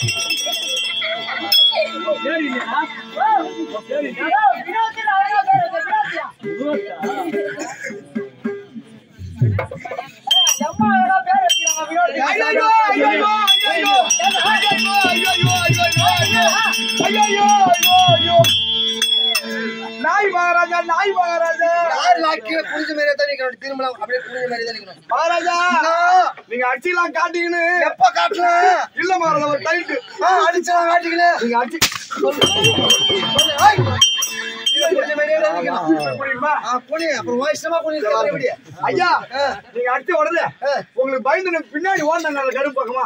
நாய் மகாராஜா நாய் மகாராஜா புரிஞ்ச மாதிரியே தான் நிக்கணும் திரும்ப அப்படியே புரிஞ்ச மாதிரியே தான் நிக்கணும் மகாராஜா நீங்க அடிச்சுலாம் காட்டீங்கன்னு எப்ப காட்டலாம் இல்ல மகாராஜா ஒரு டைட்டு அடிச்சலாம் காட்டிக்கணும் நீங்க அடிச்சு ஐயா நீங்க அடிச்ச உடனே உங்களுக்கு பயந்து பின்னாடி ஓடினாங்க கருப்பு பக்கமா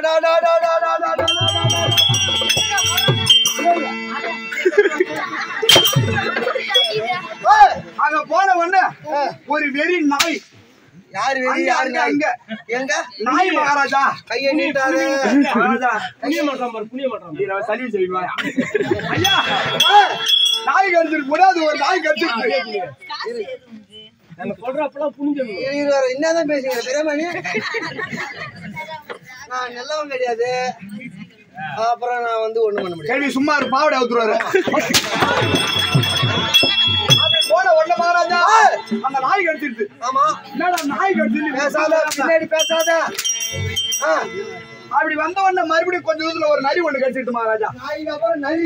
அங்க போன உடனே ஒரு வெறி நாய் யாரு அங்க எங்க நாய் மகாராஜா கையை நீட்டாத மகாராஜா புனிய மாட்டான் சரி செய்வா ஐயா நாய் கடிச்சிட்டு கூடாது ஒரு நாய் கடிச்சிட்டு சொல்றப்பெல்லாம் புனிஞ்சு என்னதான் பேசுங்க பிரமணி நான் நல்லவன் கிடையாது அப்புறம் நான் வந்து ஒண்ணு பண்ண முடியாது சும்மா ஒரு பாவடை அவுத்துருவாரு போன உடனே மகாராஜா அந்த நாய் கடிச்சிருச்சு ஆமா என்னடா நாய் கடிச்சிட்டு பேசாத பின்னாடி பேசாத அப்படி வந்த உடனே மறுபடியும் கொஞ்சம் தூரத்துல ஒரு நரி ஒண்ணு கடிச்சிட்டு மகாராஜா நாய்க்கு அப்புறம் நரி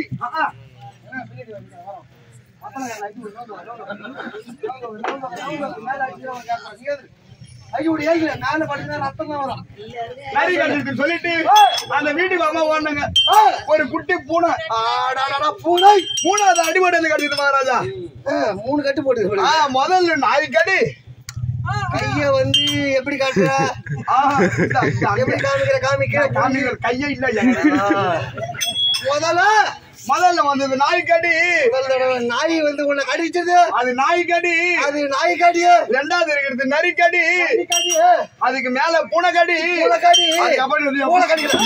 சொல்லிட்டு அந்த வீட்டுக்கு அம்மா ஓடுனாங்க ஒரு குட்டி பூனை பூனை மூணாவது அடிபடையில கட்டிட்டு மகாராஜா 3 கட்டு போட்டு முதல்ல நாய் கடி கைய வந்து எப்படி காட்டுற எப்படி காமிக்கிற கையே இல்ல முதல்ல வந்தது நாய் கடி நாய் வந்து உன்னை கடிச்சது அது நாய் கடி ரெண்டாவது இருக்கிறது நரி கடி அதுக்கு மேல பூனை கடி பூனை கடிக்கல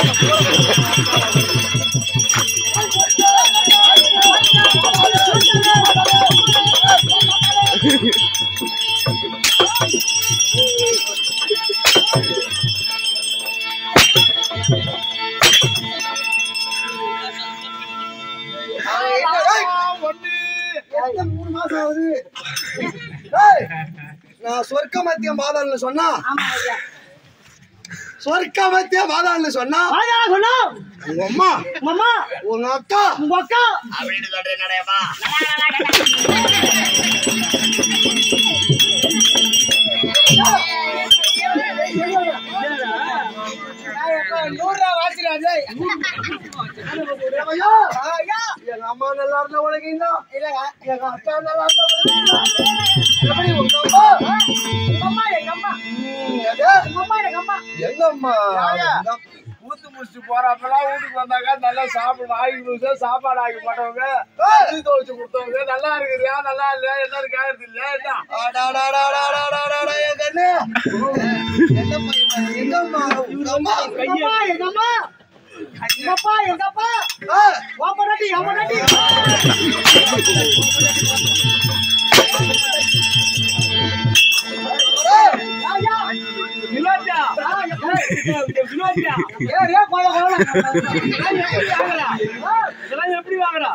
நான் சொர்க்க மத்திய பாதாளன்னு சொன்னா சொர்க்க மத்திய பாதாளன்னு சொன்னா உங்க அம்மா உங்க அக்கா அப்படின்னு சொல்றேன் நடையப்பா எங்க அம்மா நல்லா இருந்தா உலகிங்க எங்க அக்கா நல்லா எங்க அம்மா ஊத்து முடிச்சு போறப்பெல்லாம் வீட்டுக்கு வந்தாங்க நல்லா சாப்பிடும் ஆகி சாப்பாடு ஆகி போட்டவங்க துவச்சு கொடுத்தவங்க நல்லா இருக்குறியா நல்லா இல்லையா என்ன கேட்கறது இல்ல எப்படி வாங்குறா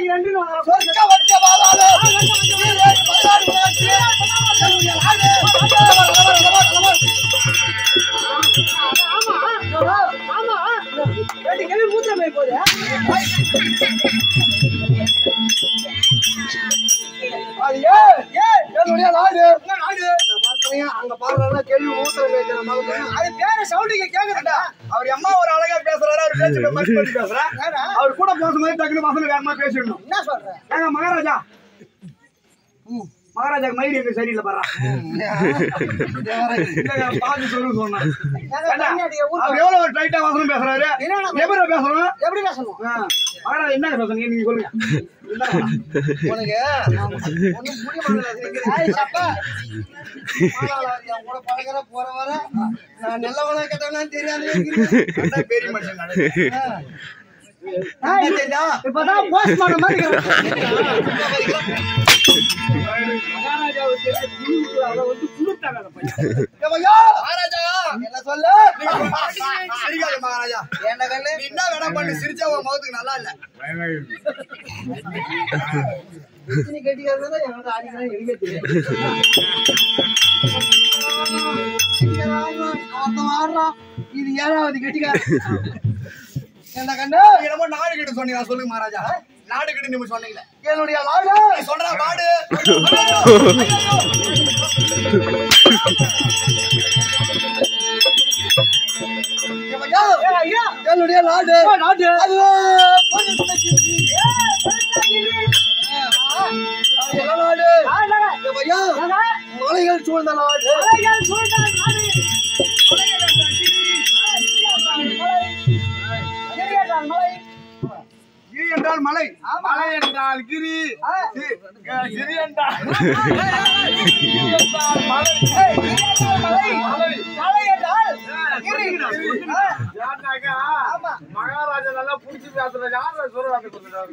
அங்க பாருங்க கேள்வி ஊத்துற அது பேர சவுண்டிங்க கேக்குறா அவர் அம்மா ஒரு அழகா பேசுறாரு அவர் பேசுற மாதிரி பேசுறா அவர் கூட பேசும்போது டக்குனு பசங்க வேகமா பேசிடணும் என்ன சொல்ற ஏங்க மகாராஜா மகாராஜாக்கு மயிர் எங்க சரியில்லை பாரா பாத்து சொல்லு சொன்னேன் அவர் எவ்வளவு ஒரு டைட்டா வசனம் பேசுறாரு எப்படி பேசணும் மகாராஜா என்ன பேசுறீங்க நீங்க சொல்லுங்க உனக்கு கூட பழகிற போற வர நான் நல்லவனா கேட்டவனா தெரியாது பெரிய மனுஷன் இப்பதான் போஸ்ட் பண்ண மாதிரி என்ன சொல்ல மகாராஜா என்ன வேணா பண்ணி சிரிச்சா உன் முகத்துக்கு நல்லா இல்ல இது ஏழாவது கெட்டிக்கார என்ன கண்ணு என்னமோ நாடு கிட்ட சொன்னீங்க சொல்லுங்க மகாராஜா நாடு கிட்ட நீங்க சொன்னீங்களே என்னுடைய நாடு சொல்றா நாடு என்னுடைய நாடு நாடு அது மலைகள் சூழ்ந்த நாடு கிரி என்றால் மலை மலை என்றால் கிரி கிரி என்றால் மகாராஜா நல்லா புடிச்சு பேசுற யார சொல்றாங்க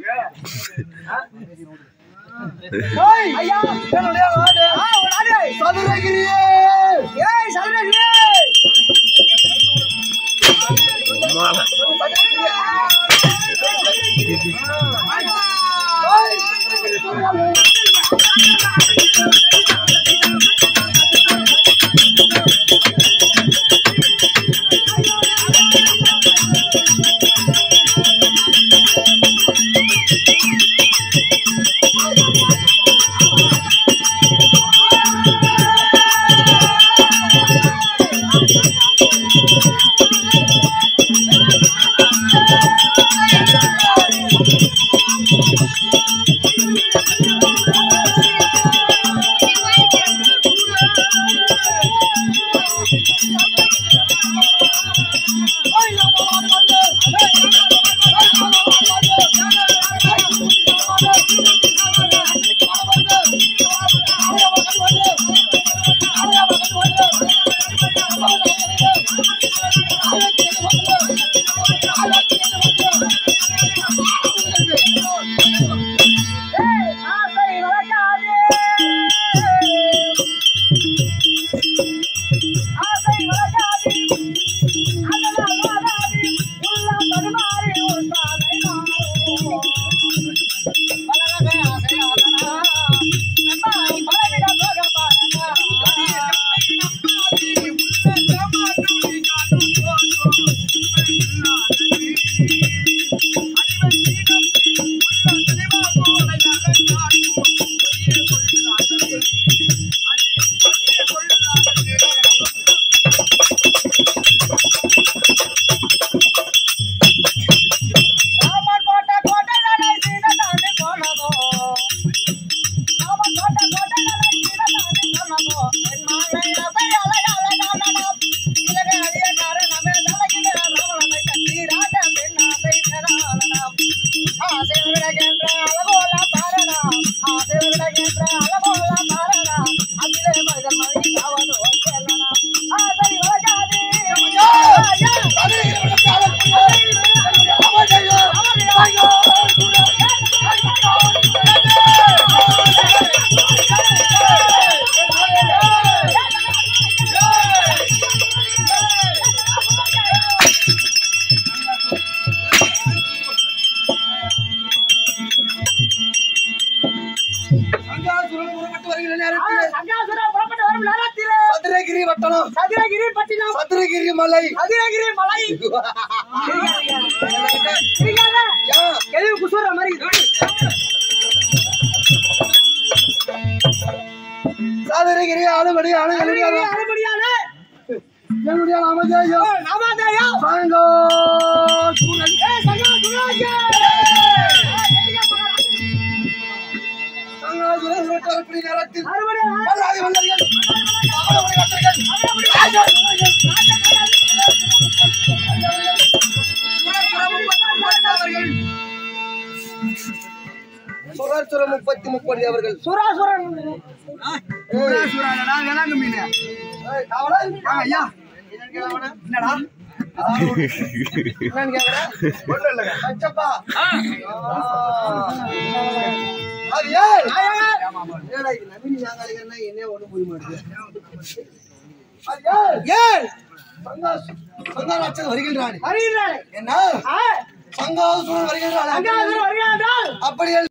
சதுரகிரி மலை குசுற மாதிரி சதுரகிரி ஆளுபடி என்னுடைய நாமதேயம் சங்கோ நேரத்தில் சுராசுரம் 30 அவர்கள் சுராசுரன் என்னடா என்னன்னு கேக்குறேன் ஒண்ணு இல்லங்க அச்சப்பா அது ஏன் என்னடா இது நவீன நாங்காலிகன்னா என்ன ஒண்ணு புரிய மாட்டேங்குது அது ஏன் சங்காராட்சன் வருகின்றான் என்ன சங்காசுரன் வருகின்றான் அப்படி